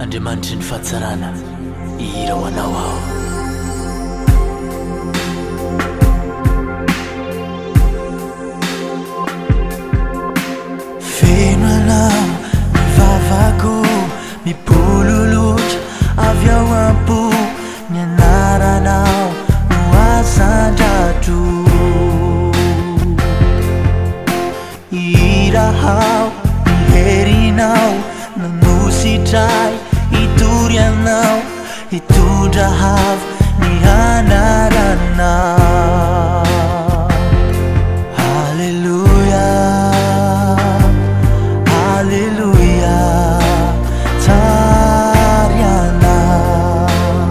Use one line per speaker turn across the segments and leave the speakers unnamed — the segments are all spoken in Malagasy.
Andriamanitry ny fahatsarana ihira ho anao aho. Feno anao ny vavako mipololotra avy ao am-po ny anaranao no azan-dratro irahao ny herinao nanositray itory anao hitondra havo ny anaranao. Halleluja, halleluja, tsary anao.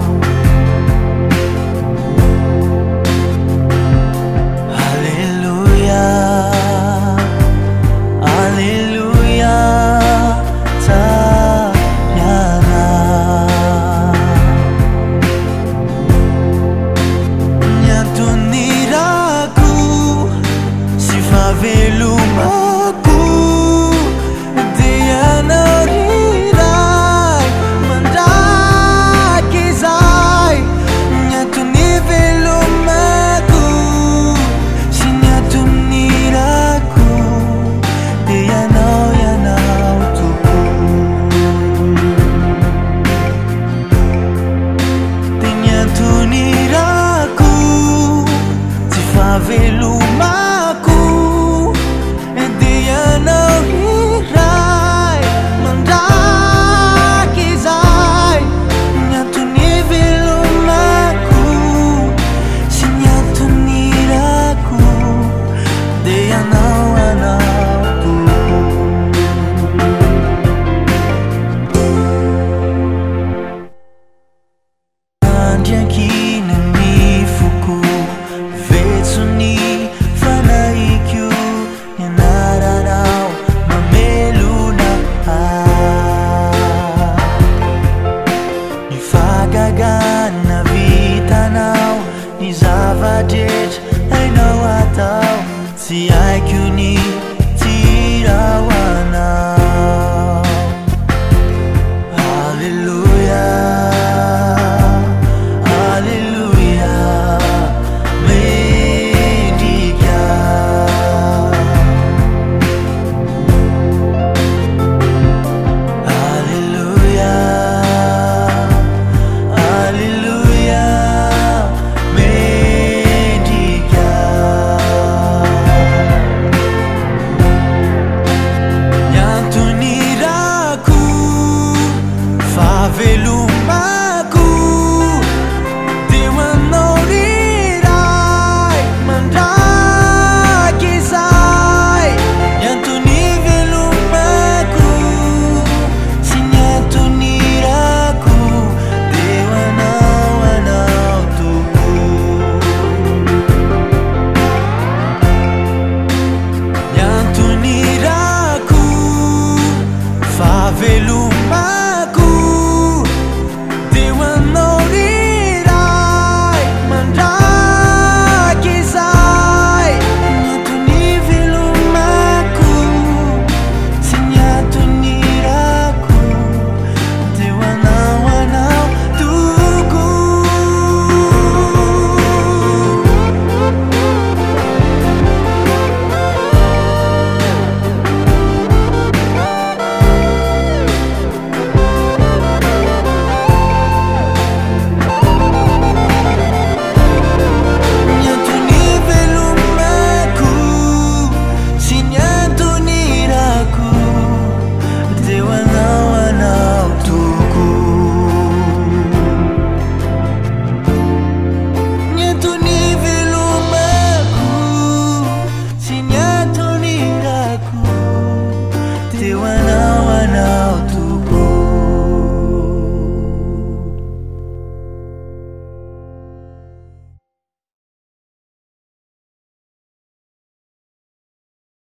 Halleluja, halleluja, tsary anao. Ny antonirako sy fahavelomako dia anao riray mandraky izay. Ny antony velomako sy ny antonirako dia ianao tokoa. Dia ny antonirako sy fahavelomako dia ianao riray mandraky izay. Ny antony velomako sy ny antonirako dia ianao tokoa. Andriankina ny foko vetsony fanahiko ny anaranao mamelona ny fagagana vitanao ny zavadretra hainao atao tsy haiko ny